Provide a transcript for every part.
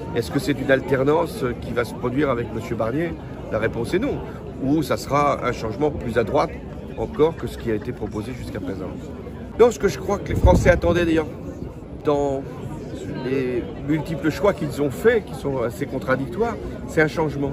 Est-ce que c'est une alternance qui va se produire avec M. Barnier? La réponse est non. Ou ça sera un changement plus à droite encore que ce qui a été proposé jusqu'à présent. Non, ce que je crois que les Français attendaient d'ailleurs dans les multiples choix qu'ils ont faits, qui sont assez contradictoires, c'est un changement.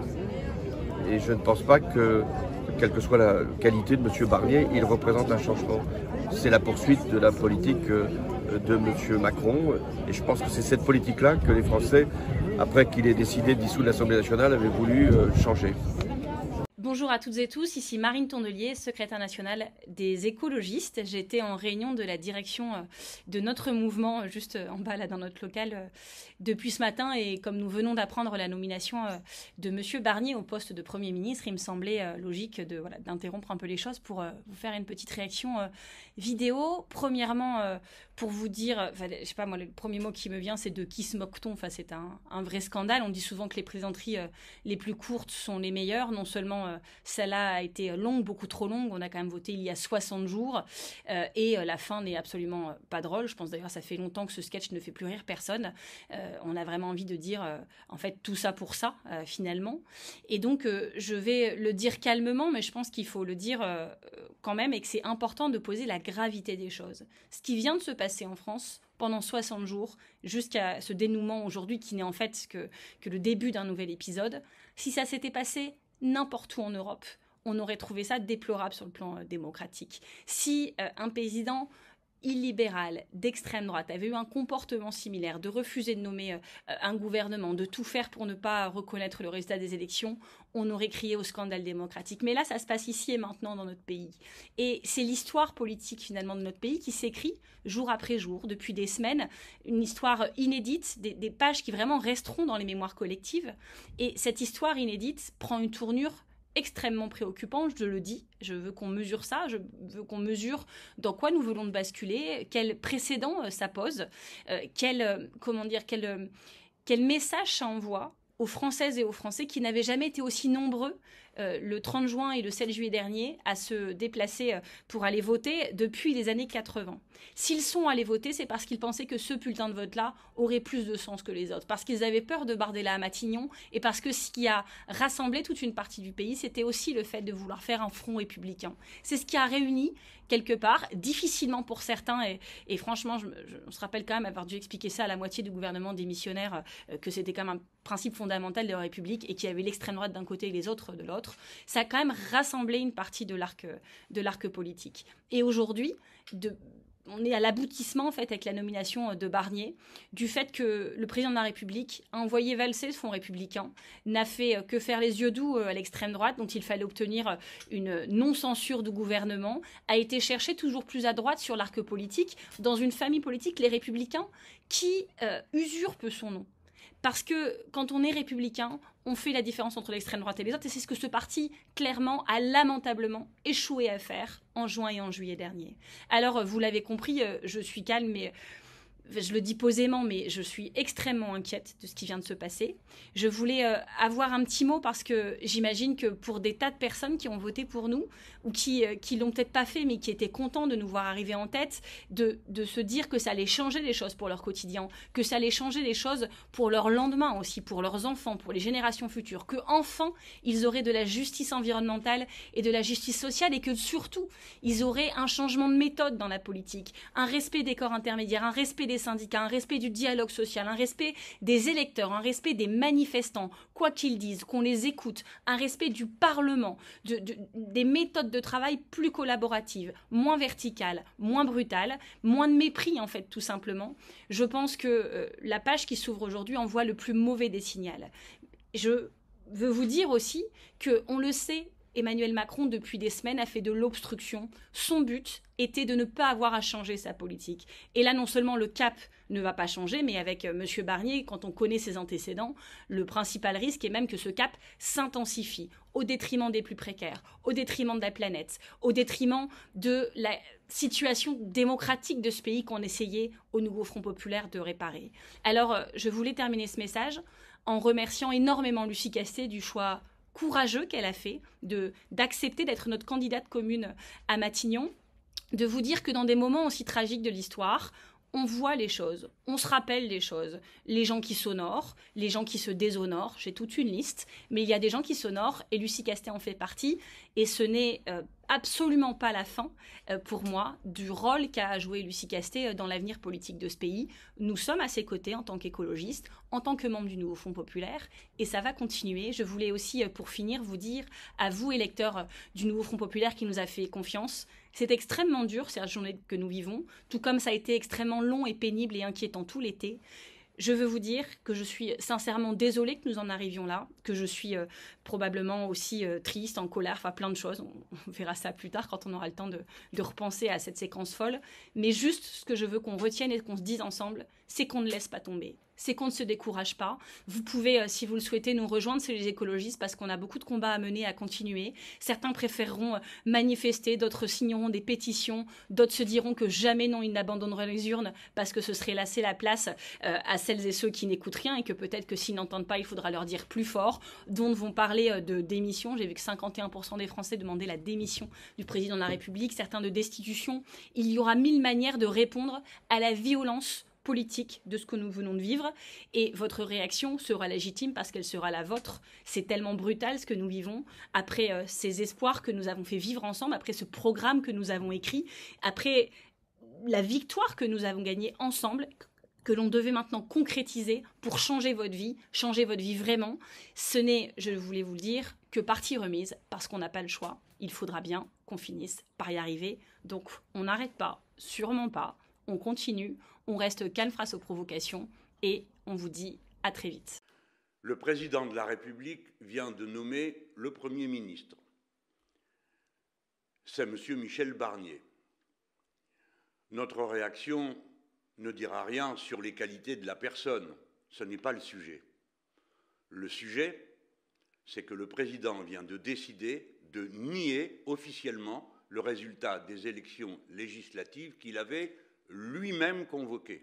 Et je ne pense pas que, quelle que soit la qualité de M. Barnier, il représente un changement. C'est la poursuite de la politique de M. Macron. Et je pense que c'est cette politique-là que les Français, après qu'il ait décidé de dissoudre l'Assemblée nationale, avaient voulu changer. Bonjour à toutes et tous, ici Marine Tondelier, secrétaire nationale des écologistes. J'étais en réunion de la direction de notre mouvement, juste en bas là dans notre local, depuis ce matin. Et comme nous venons d'apprendre la nomination de M. Barnier au poste de Premier ministre, il me semblait logique d'interrompre un peu les choses pour vous faire une petite réaction vidéo. Premièrement, pour vous dire, je sais pas moi, le premier mot qui me vient, c'est de qui se moque-t-on? Enfin, c'est un vrai scandale. On dit souvent que les plaisanteries les plus courtes sont les meilleures. Non seulement celle-là a été longue, beaucoup trop longue. On a quand même voté il y a 60 jours. Et la fin n'est absolument pas drôle. Je pense d'ailleurs ça fait longtemps que ce sketch ne fait plus rire personne. On a vraiment envie de dire, en fait, tout ça pour ça, finalement. Et donc, je vais le dire calmement, mais je pense qu'il faut le dire quand même et que c'est important de poser la gravité des choses. Ce qui vient de se passer en France pendant 60 jours, jusqu'à ce dénouement aujourd'hui qui n'est en fait que le début d'un nouvel épisode, si ça s'était passé n'importe où en Europe, on aurait trouvé ça déplorable sur le plan démocratique. Si un président illibéral d'extrême droite avait eu un comportement similaire, de refuser de nommer un gouvernement, de tout faire pour ne pas reconnaître le résultat des élections, on aurait crié au scandale démocratique. Mais là, ça se passe ici et maintenant dans notre pays. Et c'est l'histoire politique finalement de notre pays qui s'écrit jour après jour, depuis des semaines, une histoire inédite, des pages qui vraiment resteront dans les mémoires collectives. Et cette histoire inédite prend une tournure extrêmement préoccupant, je le dis, je veux qu'on mesure ça, je veux qu'on mesure dans quoi nous voulons basculer, quel précédent ça pose, quel message ça envoie aux Françaises et aux Français qui n'avaient jamais été aussi nombreux le 30 juin et le 7 juillet dernier à se déplacer pour aller voter depuis les années 80. S'ils sont allés voter, c'est parce qu'ils pensaient que ce bulletin de vote-là aurait plus de sens que les autres, parce qu'ils avaient peur de Bardella à Matignon et parce que ce qui a rassemblé toute une partie du pays, c'était aussi le fait de vouloir faire un front républicain. C'est ce qui a réuni quelque part, difficilement pour certains, et franchement, on se rappelle quand même avoir dû expliquer ça à la moitié du gouvernement démissionnaire, que c'était quand même un principe fondamental de la République et qu'il y avait l'extrême droite d'un côté et les autres de l'autre. Ça a quand même rassemblé une partie de l'arc politique. Et aujourd'hui, on est à l'aboutissement en fait avec la nomination de Barnier, du fait que le président de la République a envoyé valser ce fonds républicain, n'a fait que faire les yeux doux à l'extrême droite, dont il fallait obtenir une non-censure du gouvernement, a été cherché toujours plus à droite sur l'arc politique, dans une famille politique, les Républicains, qui usurpe son nom. Parce que quand on est républicain, on fait la différence entre l'extrême droite et les autres. Et c'est ce que ce parti, clairement, a lamentablement échoué à faire en juin et en juillet dernier. Alors, vous l'avez compris, je suis calme, mais je le dis posément, mais je suis extrêmement inquiète de ce qui vient de se passer. Je voulais avoir un petit mot parce que j'imagine que pour des tas de personnes qui ont voté pour nous ou qui l'ont peut-être pas fait mais qui étaient contents de nous voir arriver en tête, de se dire que ça allait changer les choses pour leur quotidien, que ça allait changer les choses pour leur lendemain aussi, pour leurs enfants, pour les générations futures, que enfin ils auraient de la justice environnementale et de la justice sociale et que surtout ils auraient un changement de méthode dans la politique, un respect des corps intermédiaires, un respect des syndicats, un respect du dialogue social, un respect des électeurs, un respect des manifestants, quoi qu'ils disent, qu'on les écoute, un respect du Parlement, des méthodes de travail plus collaboratives, moins verticales, moins brutales, moins de mépris en fait tout simplement. Je pense que la page qui s'ouvre aujourd'hui envoie le plus mauvais des signaux. Je veux vous dire aussi qu'on le sait, Emmanuel Macron, depuis des semaines, a fait de l'obstruction. Son but était de ne pas avoir à changer sa politique. Et là, non seulement le cap ne va pas changer, mais avec M. Barnier, quand on connaît ses antécédents, le principal risque est même que ce cap s'intensifie au détriment des plus précaires, au détriment de la planète, au détriment de la situation démocratique de ce pays qu'on essayait au nouveau Front populaire de réparer. Alors, je voulais terminer ce message en remerciant énormément Lucie Castet du choix courageux qu'elle a fait d'accepter d'être notre candidate commune à Matignon, de vous dire que dans des moments aussi tragiques de l'histoire, on voit les choses, on se rappelle des choses. Les gens qui s'honorent, les gens qui se déshonorent, j'ai toute une liste, mais il y a des gens qui s'honorent et Lucie Castet en fait partie. Et ce n'est absolument pas la fin, pour moi, du rôle qu'a joué Lucie Castet dans l'avenir politique de ce pays. Nous sommes à ses côtés en tant qu'écologistes, en tant que membres du Nouveau Front Populaire, et ça va continuer. Je voulais aussi, pour finir, vous dire, à vous, électeurs du Nouveau Front Populaire qui nous a fait confiance, c'est extrêmement dur, cette journée que nous vivons, tout comme ça a été extrêmement long et pénible et inquiétant tout l'été. Je veux vous dire que je suis sincèrement désolée que nous en arrivions là, que je suis probablement aussi triste, en colère, enfin plein de choses. On verra ça plus tard quand on aura le temps de repenser à cette séquence folle. Mais juste ce que je veux qu'on retienne et qu'on se dise ensemble, c'est qu'on ne laisse pas tomber. C'est qu'on ne se décourage pas. Vous pouvez, si vous le souhaitez, nous rejoindre chez les écologistes parce qu'on a beaucoup de combats à mener, à continuer. Certains préféreront manifester, d'autres signeront des pétitions, d'autres se diront que jamais non, ils n'abandonneront les urnes parce que ce serait laisser la place à celles et ceux qui n'écoutent rien et que peut-être que s'ils n'entendent pas, il faudra leur dire plus fort. D'autres vont parler de démission. J'ai vu que 51% des Français demandaient la démission du président de la République, certains de destitution. Il y aura 1000 manières de répondre à la violence politique de ce que nous venons de vivre et votre réaction sera légitime parce qu'elle sera la vôtre. C'est tellement brutal ce que nous vivons après ces espoirs que nous avons fait vivre ensemble, après ce programme que nous avons écrit, après la victoire que nous avons gagnée ensemble, que l'on devait maintenant concrétiser pour changer votre vie vraiment. Ce n'est, je voulais vous le dire, que partie remise parce qu'on n'a pas le choix. Il faudra bien qu'on finisse par y arriver. Donc on n'arrête pas, sûrement pas. On continue, on reste calme face aux provocations et on vous dit à très vite. Le président de la République vient de nommer le Premier ministre. C'est M. Michel Barnier. Notre réaction ne dira rien sur les qualités de la personne. Ce n'est pas le sujet. Le sujet, c'est que le président vient de décider de nier officiellement le résultat des élections législatives qu'il avait lui-même convoqué.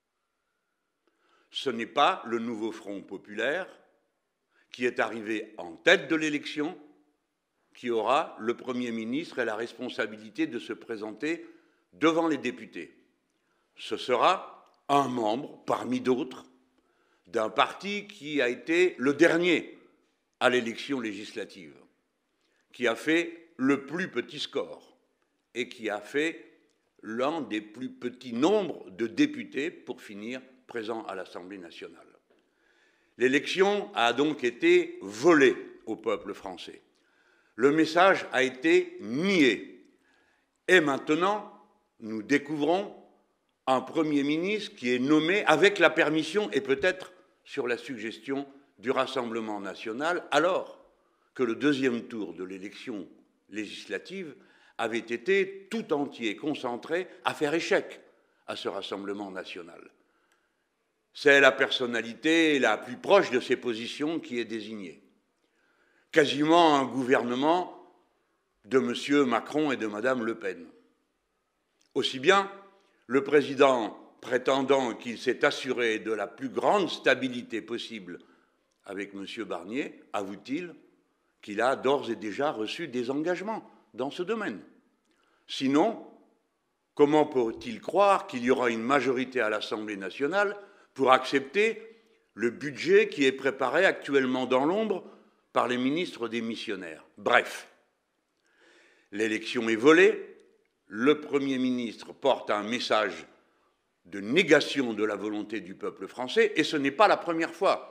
Ce n'est pas le Nouveau Front Populaire qui est arrivé en tête de l'élection qui aura le Premier ministre et la responsabilité de se présenter devant les députés. Ce sera un membre, parmi d'autres, d'un parti qui a été le dernier à l'élection législative, qui a fait le plus petit score et qui a fait l'un des plus petits nombres de députés pour finir présent à l'Assemblée nationale. L'élection a donc été volée au peuple français. Le message a été nié. Et maintenant, nous découvrons un Premier ministre qui est nommé avec la permission et peut-être sur la suggestion du Rassemblement national, alors que le deuxième tour de l'élection législative avait été tout entier concentré à faire échec à ce Rassemblement national. C'est la personnalité la plus proche de ces positions qui est désignée. Quasiment un gouvernement de M. Macron et de Mme Le Pen. Aussi bien, le président prétendant qu'il s'est assuré de la plus grande stabilité possible avec M. Barnier, avoue-t-il qu'il a d'ores et déjà reçu des engagements dans ce domaine. Sinon, comment peut-il croire qu'il y aura une majorité à l'Assemblée nationale pour accepter le budget qui est préparé actuellement dans l'ombre par les ministres démissionnaires? Bref, l'élection est volée, le Premier ministre porte un message de négation de la volonté du peuple français, et ce n'est pas la première fois.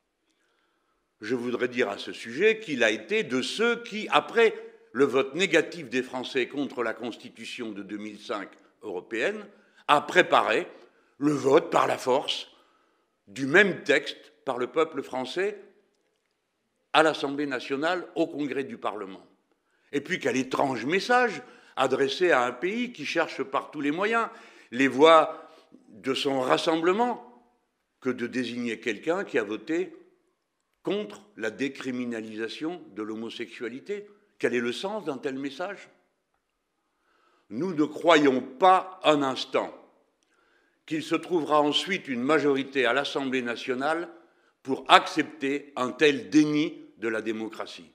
Je voudrais dire à ce sujet qu'il a été de ceux qui, après le vote négatif des Français contre la Constitution de 2005 européenne, a préparé le vote par la force du même texte par le peuple français à l'Assemblée nationale, au Congrès du Parlement. Et puis quel étrange message adressé à un pays qui cherche par tous les moyens les voies de son rassemblement que de désigner quelqu'un qui a voté contre la décriminalisation de l'homosexualité. Quel est le sens d'un tel message? Nous ne croyons pas un instant qu'il se trouvera ensuite une majorité à l'Assemblée nationale pour accepter un tel déni de la démocratie.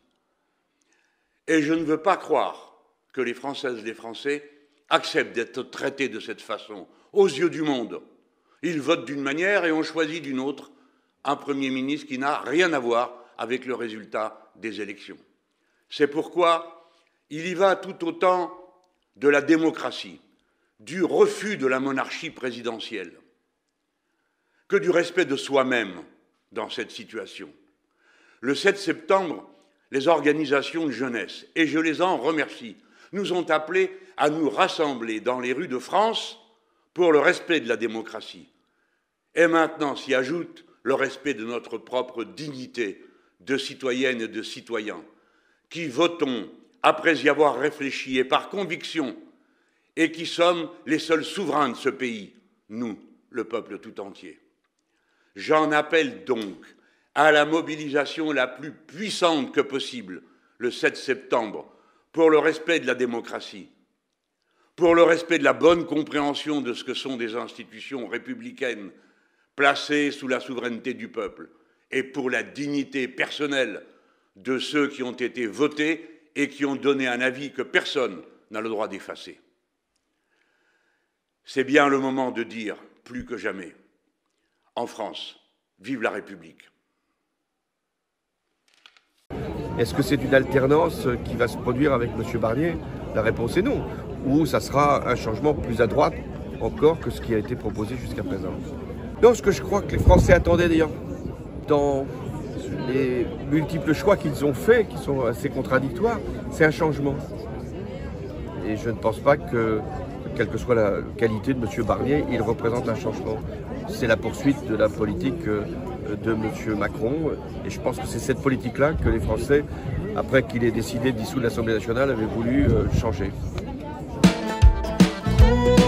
Et je ne veux pas croire que les Françaises et les Français acceptent d'être traités de cette façon aux yeux du monde. Ils votent d'une manière et on choisit d'une autre un Premier ministre qui n'a rien à voir avec le résultat des élections. C'est pourquoi il y va tout autant de la démocratie, du refus de la monarchie présidentielle, que du respect de soi-même dans cette situation. Le 7 septembre, les organisations de jeunesse, et je les en remercie, nous ont appelés à nous rassembler dans les rues de France pour le respect de la démocratie. Et maintenant s'y ajoute le respect de notre propre dignité de citoyennes et de citoyens, qui votons après y avoir réfléchi et par conviction, et qui sommes les seuls souverains de ce pays, nous, le peuple tout entier. J'en appelle donc à la mobilisation la plus puissante que possible, le 7 septembre, pour le respect de la démocratie, pour le respect de la bonne compréhension de ce que sont des institutions républicaines placées sous la souveraineté du peuple, et pour la dignité personnelle de ceux qui ont été votés et qui ont donné un avis que personne n'a le droit d'effacer. C'est bien le moment de dire, plus que jamais, en France, vive la République. Est-ce que c'est une alternance qui va se produire avec M. Barnier? La réponse est non. Ou ça sera un changement plus à droite encore que ce qui a été proposé jusqu'à présent. Non, ce que je crois que les Français attendaient d'ailleurs dans les multiples choix qu'ils ont faits, qui sont assez contradictoires, c'est un changement. Et je ne pense pas que, quelle que soit la qualité de M. Barnier, il représente un changement. C'est la poursuite de la politique de M. Macron. Et je pense que c'est cette politique-là que les Français, après qu'il ait décidé de dissoudre l'Assemblée nationale, avaient voulu changer.